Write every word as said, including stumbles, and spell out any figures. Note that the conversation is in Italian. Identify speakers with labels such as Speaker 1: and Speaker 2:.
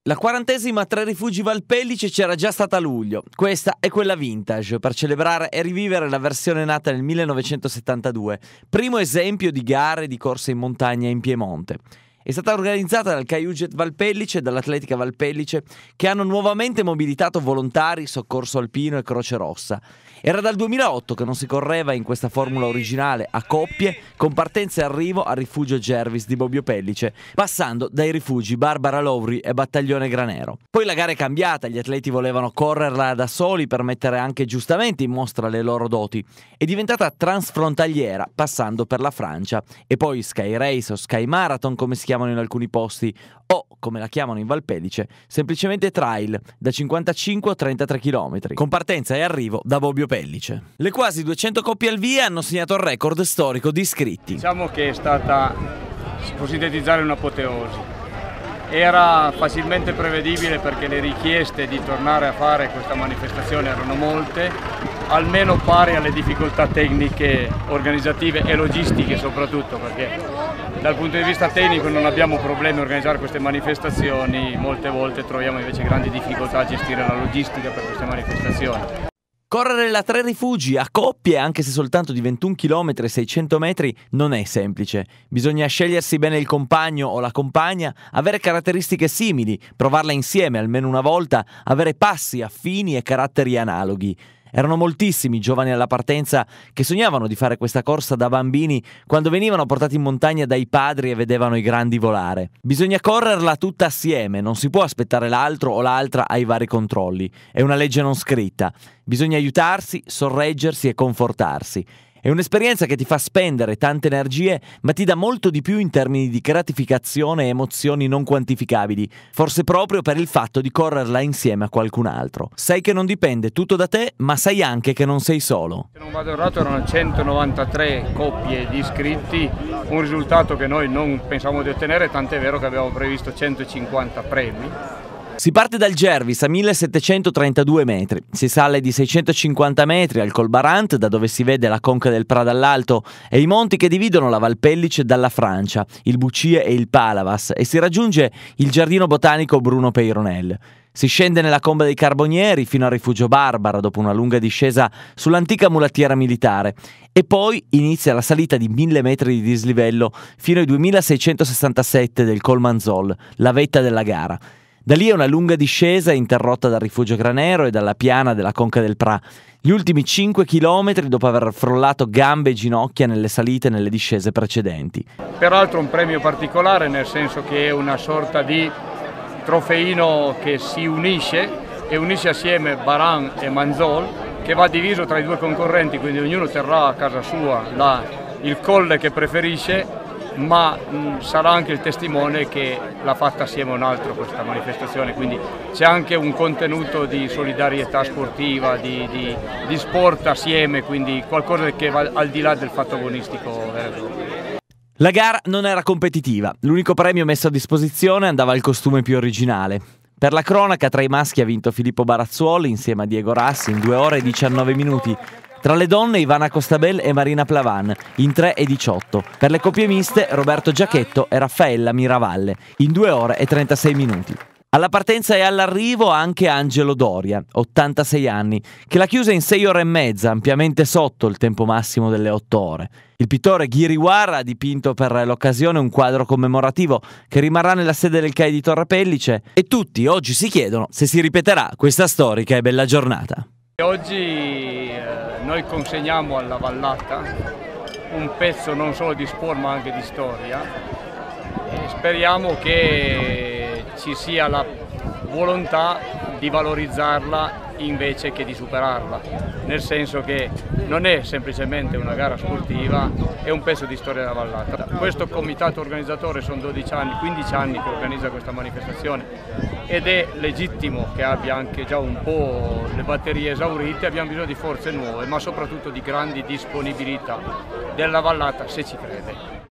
Speaker 1: La quarantesima Tre Rifugi Valpellice c'era già stata a luglio, questa è quella vintage, per celebrare e rivivere la versione nata nel millenovecentosettantadue, primo esempio di gare di corse in montagna in Piemonte. È stata organizzata dal CAIUGET Valpellice e dall'Atletica Valpellice, che hanno nuovamente mobilitato volontari, soccorso alpino e Croce Rossa. Era dal duemilaotto che non si correva in questa formula originale a coppie, con partenza e arrivo al rifugio Gervis di Bobbio Pellice, passando dai rifugi Barbara Lowry e Battaglione Granero. Poi la gara è cambiata, gli atleti volevano correrla da soli per mettere anche giustamente in mostra le loro doti. È diventata transfrontaliera, passando per la Francia, e poi Sky Race o Sky Marathon, come si chiamano in alcuni posti, o, come la chiamano in Valpellice, semplicemente trail, da cinquantacinque a trentatré chilometri, con partenza e arrivo da Bobbio Pellice. Le quasi duecento coppie al via hanno segnato il record storico di iscritti.
Speaker 2: Diciamo che è stata, si può sintetizzare, un'apoteosi. Era facilmente prevedibile perché le richieste di tornare a fare questa manifestazione erano molte, almeno pari alle difficoltà tecniche, organizzative e logistiche soprattutto, perché dal punto di vista tecnico non abbiamo problemi a organizzare queste manifestazioni, molte volte troviamo invece grandi difficoltà a gestire la logistica per queste manifestazioni.
Speaker 1: Correre la Tre Rifugi a coppie, anche se soltanto di ventuno chilometri e seicento metri, non è semplice. Bisogna scegliersi bene il compagno o la compagna, avere caratteristiche simili, provarla insieme almeno una volta, avere passi affini e caratteri analoghi. Erano moltissimi i giovani alla partenza che sognavano di fare questa corsa da bambini quando venivano portati in montagna dai padri e vedevano i grandi volare. Bisogna correrla tutta assieme, non si può aspettare l'altro o l'altra ai vari controlli. È una legge non scritta. Bisogna aiutarsi, sorreggersi e confortarsi. È un'esperienza che ti fa spendere tante energie, ma ti dà molto di più in termini di gratificazione e emozioni non quantificabili, forse proprio per il fatto di correrla insieme a qualcun altro. Sai che non dipende tutto da te, ma sai anche che non sei solo.
Speaker 2: Se non vado errato erano centonovantatré coppie di iscritti, un risultato che noi non pensavamo di ottenere, tant'è vero che avevamo previsto centocinquanta premi.
Speaker 1: Si parte dal Gervis a millesettecentotrentadue metri, si sale di seicentocinquanta metri al Col Barant, da dove si vede la conca del Pra dall'alto e i monti che dividono la Valpellice dalla Francia, il Bucie e il Palavas, e si raggiunge il giardino botanico Bruno Peyronel. Si scende nella comba dei Carbonieri fino al rifugio Barbara dopo una lunga discesa sull'antica mulattiera militare e poi inizia la salita di mille metri di dislivello fino ai duemilaseicentosessantasette del Col Manzol, la vetta della gara. Da lì è una lunga discesa interrotta dal rifugio Granero e dalla piana della conca del Pra. Gli ultimi cinque chilometri dopo aver frollato gambe e ginocchia nelle salite e nelle discese precedenti.
Speaker 2: Peraltro un premio particolare, nel senso che è una sorta di trofeino che si unisce e unisce assieme Baran e Manzol, che va diviso tra i due concorrenti, quindi ognuno terrà a casa sua la, il colle che preferisce, ma mh, sarà anche il testimone che l'ha fatta assieme a un altro questa manifestazione, quindi c'è anche un contenuto di solidarietà sportiva, di, di, di sport assieme, quindi qualcosa che va al di là del fatto agonistico vero.
Speaker 1: La gara non era competitiva, l'unico premio messo a disposizione andava al costume più originale. Per la cronaca, tra i maschi ha vinto Filippo Barazzuoli insieme a Diego Rassi in due ore e diciannove minuti. Tra le donne Ivana Costabel e Marina Plavan in tre e diciotto. Per le coppie miste Roberto Giacchetto e Raffaella Miravalle in due ore e trentasei minuti. Alla partenza e all'arrivo anche Angelo Doria, ottantasei anni, che l'ha chiusa in sei ore e mezza, ampiamente sotto il tempo massimo delle otto ore. Il pittore Ghiriwara ha dipinto per l'occasione un quadro commemorativo che rimarrà nella sede del C A I di Torre Pellice e tutti oggi si chiedono se si ripeterà questa storica e bella giornata.
Speaker 2: Oggi eh, noi consegniamo alla Vallata un pezzo non solo di sport ma anche di storia e speriamo che ci sia la volontà di valorizzarla invece che di superarla, nel senso che non è semplicemente una gara sportiva, è un pezzo di storia della Vallata. Questo comitato organizzatore sono dodici anni, quindici anni che organizza questa manifestazione ed è legittimo che abbia anche già un po' le batterie esaurite, abbiamo bisogno di forze nuove ma soprattutto di grandi disponibilità della Vallata se ci crede.